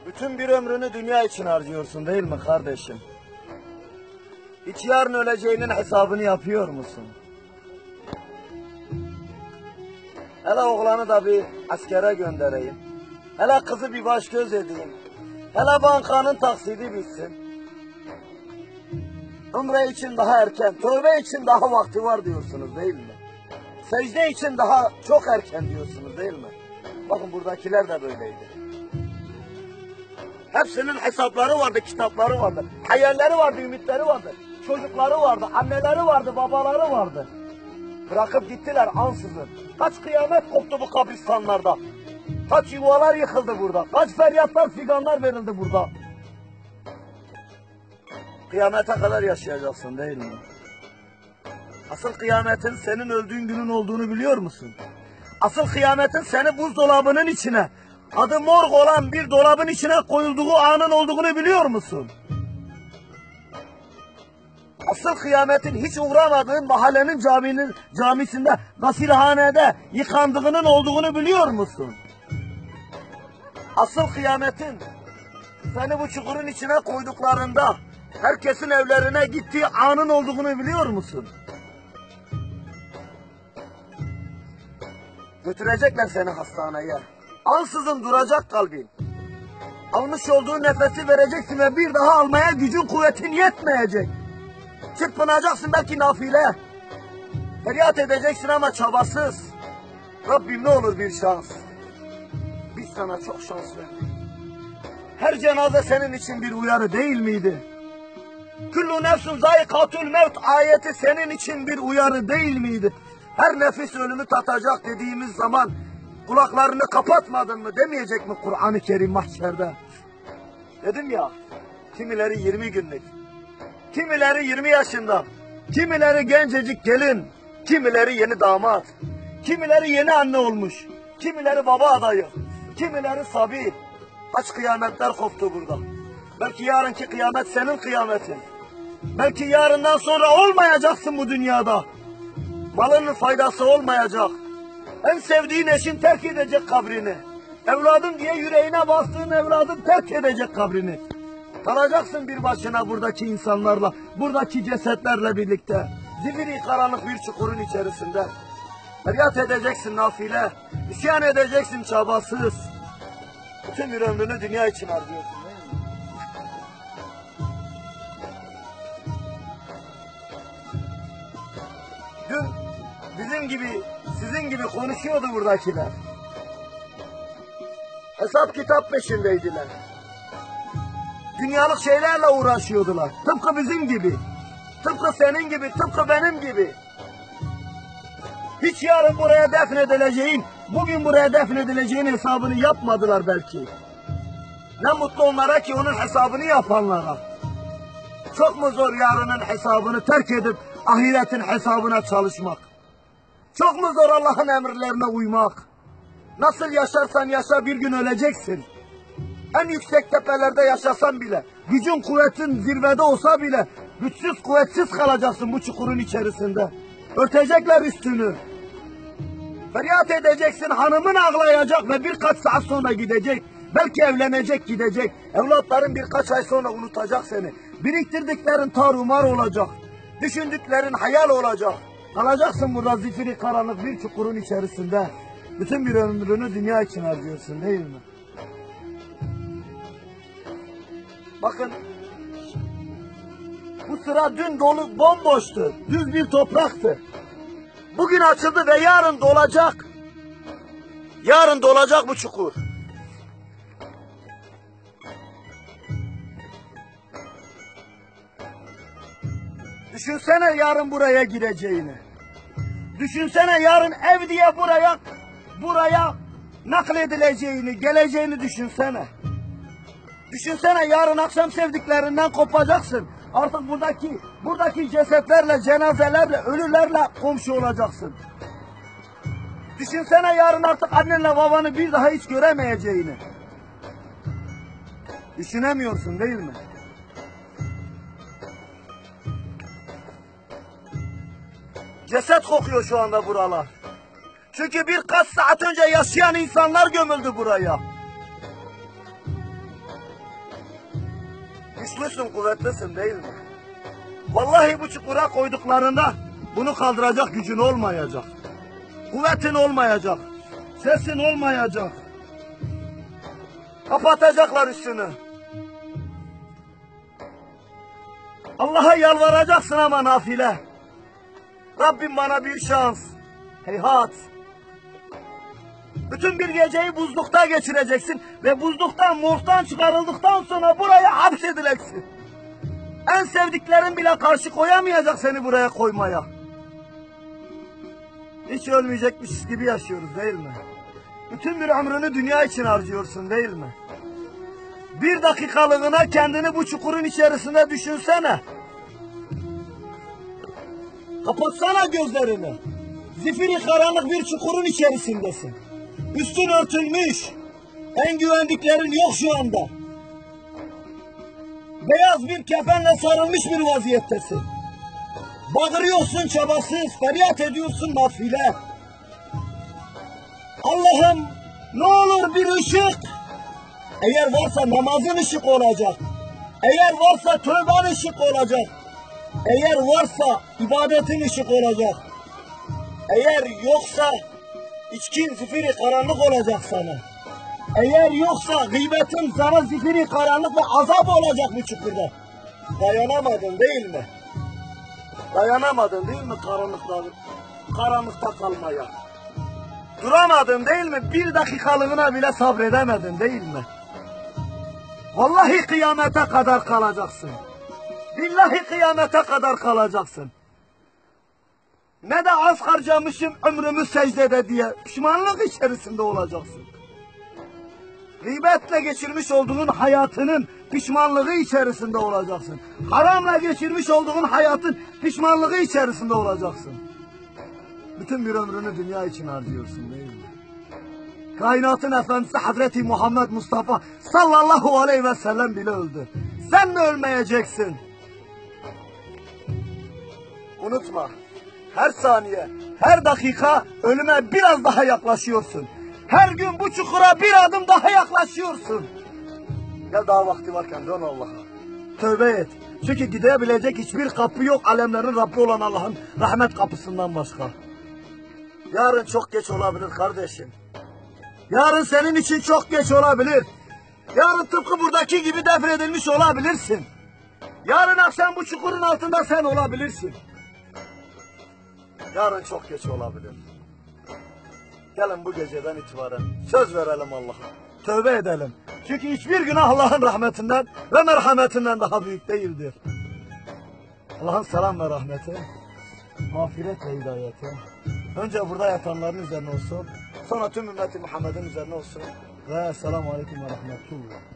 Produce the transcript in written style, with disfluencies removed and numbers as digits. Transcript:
Bütün bir ömrünü dünya için harcıyorsun değil mi kardeşim? Hiç yarın öleceğinin hesabını yapıyor musun? Hele oğlanı da bir askere göndereyim. Hele kızı bir baş göz edeyim. Hele bankanın taksidi bitsin. Umre için daha erken, tövbe için daha vakti var diyorsunuz değil mi? Secde için daha çok erken diyorsunuz değil mi? Bakın buradakiler de böyleydi. Hepsinin hesapları vardı, kitapları vardı. Hayalleri vardı, ümitleri vardı. Çocukları vardı, anneleri vardı, babaları vardı. Bırakıp gittiler ansızın. Kaç kıyamet koptu bu kabristanlarda. Kaç yuvalar yıkıldı burada. Kaç feryatlar, figanlar verildi burada. Kıyamete kadar yaşayacaksın değil mi? Asıl kıyametin senin öldüğün günün olduğunu biliyor musun? Asıl kıyametin seni buzdolabının içine, adı morg olan bir dolabın içine koyulduğu anın olduğunu biliyor musun? Asıl kıyametin hiç uğramadığın mahallenin camisinde, gasilhanede yıkandığının olduğunu biliyor musun? Asıl kıyametin seni bu çukurun içine koyduklarında herkesin evlerine gittiği anın olduğunu biliyor musun? Götürecekler seni hastaneye. Ansızın duracak kalbin. Almış olduğu nefesi vereceksin ve bir daha almaya gücün kuvvetin yetmeyecek. Çırpınacaksın belki nafile. Feryat edeceksin ama çabasız. Rabbim ne olur bir şans. Biz sana çok şans verdik. Her cenaze senin için bir uyarı değil miydi? Kullu nefsun zayikatul mevt ayeti senin için bir uyarı değil miydi? Her nefis ölümü tatacak dediğimiz zaman kulaklarını kapatmadın mı demeyecek mi Kur'an-ı Kerim mahşerde? Dedim ya, kimileri 20 günlük, kimileri 20 yaşında, kimileri gencecik gelin, kimileri yeni damat, kimileri yeni anne olmuş, kimileri baba adayı, kimileri sabi. Kaç kıyametler koptu burada. Belki yarınki kıyamet senin kıyametin. Belki yarından sonra olmayacaksın bu dünyada. Malının faydası olmayacak. En sevdiğin eşin terk edecek kabrini. Evladım diye yüreğine bastığın evladın terk edecek kabrini. Kalacaksın bir başına buradaki insanlarla, buradaki cesetlerle birlikte. Zifiri karanlık bir çukurun içerisinde. Feryat edeceksin nafile, isyan edeceksin çabasız. Bütün bir ömrünü dünya için harcıyorsun değil mi? Dün bizim gibi, sizin gibi konuşuyordu buradakiler. Hesap kitap peşindeydiler. Dünyalık şeylerle uğraşıyordular. Tıpkı bizim gibi. Tıpkı senin gibi, tıpkı benim gibi. Hiç yarın buraya defnedileceğin, bugün buraya defnedileceğin hesabını yapmadılar belki. Ne mutlu onlara ki onun hesabını yapanlara. Çok mu zor yarının hesabını terk edip ahiretin hesabına çalışmak? Çok mu zor Allah'ın emirlerine uymak? Nasıl yaşarsan yaşa bir gün öleceksin. En yüksek tepelerde yaşasan bile, gücün kuvvetin zirvede olsa bile güçsüz kuvvetsiz kalacaksın bu çukurun içerisinde. Örtecekler üstünü. Feryat edeceksin, hanımın ağlayacak ve birkaç saat sonra gidecek. Belki evlenecek gidecek. Evlatların birkaç ay sonra unutacak seni. Biriktirdiklerin tarumar olacak. Düşündüklerin hayal olacak. Kalacaksın burada zifiri karanlık bir çukurun içerisinde. Bütün bir ömrünü dünya için harcıyorsun değil mi? Bakın, bu sıra dün dolu bomboştu. Düz bir topraktı. Bugün açıldı ve yarın dolacak. Yarın dolacak bu çukur. Düşünsene yarın buraya gireceğini. Düşünsene yarın ev diye buraya nakledileceğini, geleceğini düşünsene. Düşünsene yarın akşam sevdiklerinden kopacaksın. Artık buradaki cesetlerle, cenazelerle, ölülerle komşu olacaksın. Düşünsene yarın artık annenle babanı bir daha hiç göremeyeceğini. Düşünemiyorsun değil mi? Ceset kokuyor şu anda buralar. Çünkü birkaç saat önce yaşayan insanlar gömüldü buraya. Güçlüsün, kuvvetlisin değil mi? Vallahi bu çukura koyduklarında bunu kaldıracak gücün olmayacak. Kuvvetin olmayacak. Sesin olmayacak. Kapatacaklar üstünü. Allah'a yalvaracaksın ama nafile. Rabbim bana bir şans. Heyhat. Bütün bir geceyi buzlukta geçireceksin ve buzluktan, morgdan çıkarıldıktan sonra buraya hapsedileceksin. En sevdiklerin bile karşı koyamayacak seni buraya koymaya. Hiç ölmeyecekmiş gibi yaşıyoruz değil mi? Bütün bir ömrünü dünya için harcıyorsun değil mi? Bir dakikalığına kendini bu çukurun içerisinde düşünsene. Kapatsana gözlerini. Zifiri karanlık bir çukurun içerisindesin. Üstün örtülmüş. En güvendiklerin yok şu anda. Beyaz bir kefenle sarılmış bir vaziyettesin. Bağırıyorsun çabasız, feryat ediyorsun nafile. Allah'ım ne olur bir ışık. Eğer varsa namazın ışık olacak. Eğer varsa tövben ışık olacak. Eğer varsa ibadetin ışık olacak. Eğer yoksa içkin zifiri karanlık olacak sana. Eğer yoksa gıybetin sana zifiri karanlık ve azap olacak bu çukurda. Dayanamadın değil mi? Dayanamadın değil mi karanlıkta kalmaya? Duramadın değil mi? Bir dakikalığına bile sabredemedin değil mi? Vallahi kıyamete kadar kalacaksın. Billahi kıyamete kadar kalacaksın. Ne de az harcamışım ömrümü secdede diye pişmanlık içerisinde olacaksın. Gıybetle geçirmiş olduğun hayatının pişmanlığı içerisinde olacaksın. Haramla geçirmiş olduğun hayatın pişmanlığı içerisinde olacaksın. Bütün bir ömrünü dünya için harcıyorsun değil mi? Kainatın efendisi Hazreti Muhammed Mustafa sallallahu aleyhi ve sellem bile öldü. Sen mi ölmeyeceksin? Unutma, her saniye, her dakika ölüme biraz daha yaklaşıyorsun. Her gün bu çukura bir adım daha yaklaşıyorsun. Gel daha vakti varken dön Allah'a. Tövbe et. Çünkü gidebilecek hiçbir kapı yok alemlerin Rabbi olan Allah'ın rahmet kapısından başka. Yarın çok geç olabilir kardeşim. Yarın senin için çok geç olabilir. Yarın tıpkı buradaki gibi defnedilmiş olabilirsin. Yarın akşam bu çukurun altında sen olabilirsin. Yarın çok geç olabilir. Gelin bu geceden itibaren söz verelim Allah'a. Tövbe edelim. Çünkü hiçbir günah Allah'ın rahmetinden ve merhametinden daha büyük değildir. Allah'ın selam ve rahmeti, mağfiret ve hidayeti önce burada yatanların üzerine olsun, sonra tüm ümmeti Muhammed'in üzerine olsun. Ve selamun aleyküm ve rahmetullah.